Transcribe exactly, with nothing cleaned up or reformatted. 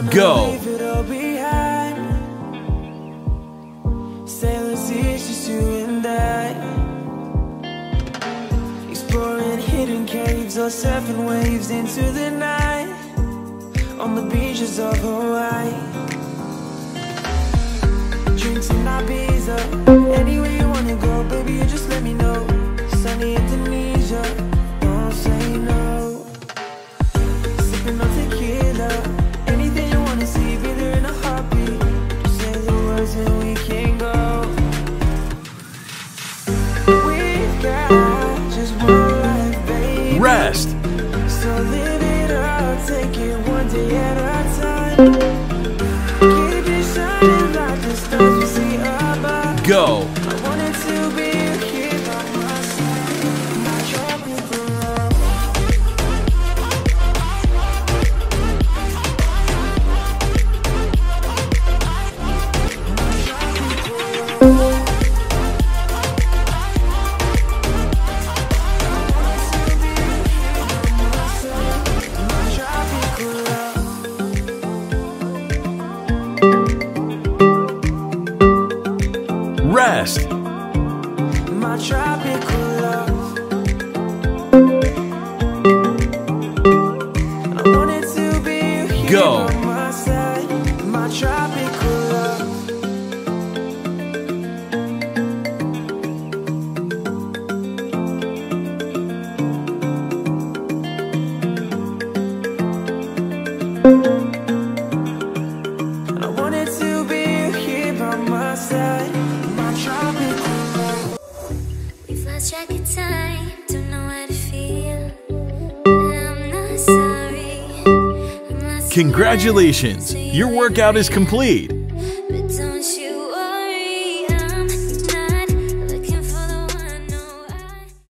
Go. Sailors, it's just you and I, exploring hidden caves or surfing waves into the night on the beaches of Hawaii. Drinks in Ibiza, anywhere you wanna go, baby, you just let me know. Sunny Indonesia, don't say no. Sipping on tequila, anything you wanna see, be there in a heartbeat. Just say the words and we can go. We've got just one life, baby. Rest. So live it up, take it one day at a time. Keep it shining like the stars we see above. Go. I wanted to be here by my side, my tropical love. Rest. My tropical love. I wanted to be here Go. by my side, my tropical love. I wanted to be here by my side, my tropical love. We've lost track of time, don't know how to feel. But I'm not sorry. I'm not Congratulations, your workout is complete.